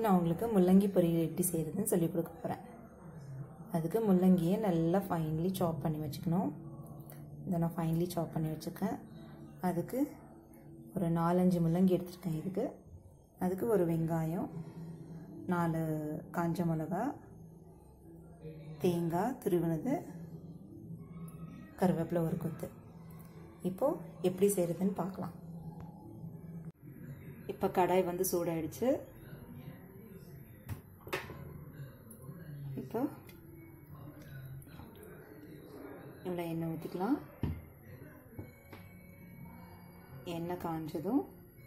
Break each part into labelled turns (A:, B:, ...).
A: நான் உங்களுக்கு முள்ளங்கி பொரியல் எப்படி செய்கிறதுன்னு சொல்லிக் கொடுக்க போகிறேன். அதுக்கு முள்ளங்கியை நல்லா ஃபைன்லி சாப் பண்ணி வச்சுக்கணும். இதை நான் ஃபைன்லி சாப் பண்ணி வச்சுருக்கேன். அதுக்கு ஒரு 4-5 முள்ளங்கி எடுத்துருக்கேன். அதுக்கு ஒரு வெங்காயம், 4 காஞ்ச மிளகா, தேங்காய் துருவினது, கருவேப்பிலை ஒரு கொத்து. இப்போது எப்படி செய்கிறதுன்னு பார்க்கலாம். இப்போ கடாய் வந்து சூடாயிடுச்சு. இப்போ இவ்வளோ எண்ணெய் ஊற்றிக்கலாம். எண்ணெய் காஞ்சதும்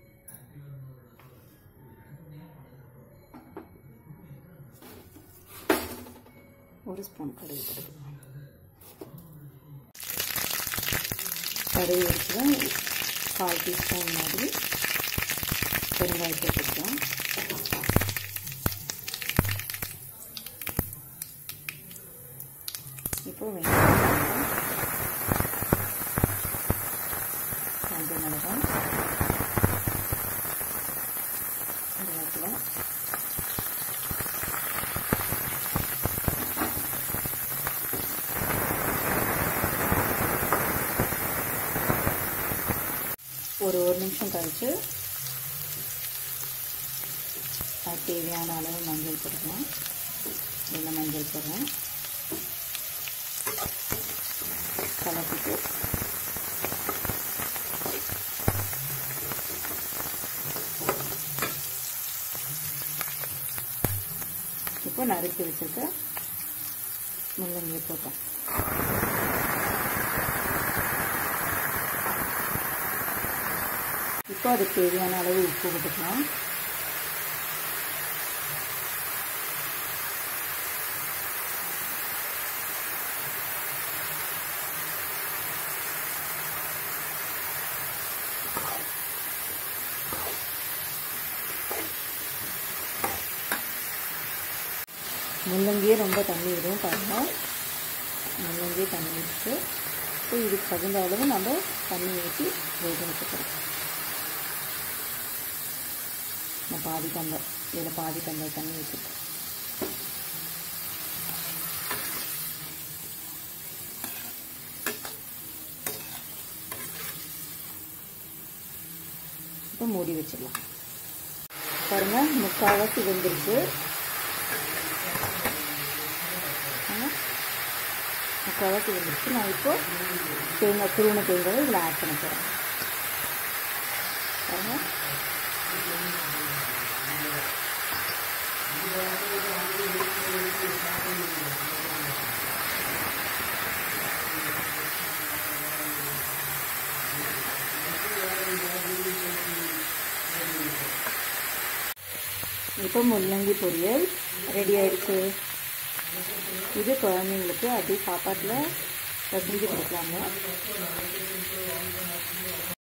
A: ஒரு ஸ்பூன் கடுகு போட்டுக்கலாம். கடுகு வச்சுதான் 1/4 டீஸ்பூன் மாதிரி பெருங்காயத்தை போட்டுக்கலாம். இப்போ வெங்காயம், காஞ்ச மிளகாய், கருவேப்பிலை, ஒரு நிமிஷம் கழிச்சு அது தேவையான அளவு மஞ்சள் போட்டுக்கலாம். இல்லை மஞ்சள் போடுறேன். கலக்கிட்டு இப்போ நறுக்கி வச்சுருக்க முள்ளங்கியை போட்டோம். இப்போ அதுக்கு தேவையான அளவு உப்பு போட்டுக்கலாம். முள்ளங்கியே ரொம்ப தண்ணி விடும் பாருங்கள். முள்ளங்கியே தண்ணி விட்டு இப்போ இதுக்கு தகுந்த அளவு நம்ம தண்ணி ஊற்றி வேக வச்சுக்கிறோம். நான் பாதி டம்ளர், இதில் பாதி டம்ளர் தண்ணி ஊற்றிட்டேன். இப்போ மூடி வச்சிடலாம். பாருங்கள், முக்கால்வாசி வெந்திருக்கு. முக்கால்வாசி வெந்திருக்கு. நான் இப்போ தேங்காய் துருவின தேங்காயை இதில் ஆட் பண்ண போகிறேன். பாருங்கள், இப்போ முள்ளங்கி பொரியல் ரெடி ஆயிடுச்சு. இது குழந்தைங்களுக்கு அப்படியே சாப்பாட்டில் செஞ்சு கொடுக்கலாங்க.